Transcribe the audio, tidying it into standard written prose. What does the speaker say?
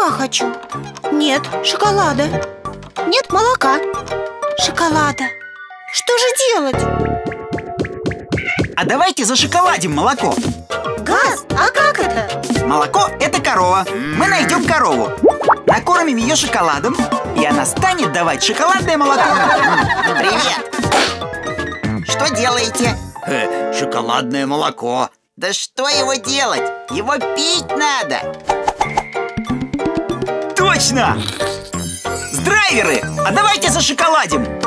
молока хочу. Нет, шоколада. Нет молока. Шоколада. Что же делать? А давайте зашоколадим молоко. Газ? А как это? Молоко – это корова. Мы найдем корову, накормим ее шоколадом, и она станет давать шоколадное молоко. Привет! Что делаете? Шоколадное молоко. Да что его делать? Его пить надо! Точно! Драйверы, а давайте зашоколадим.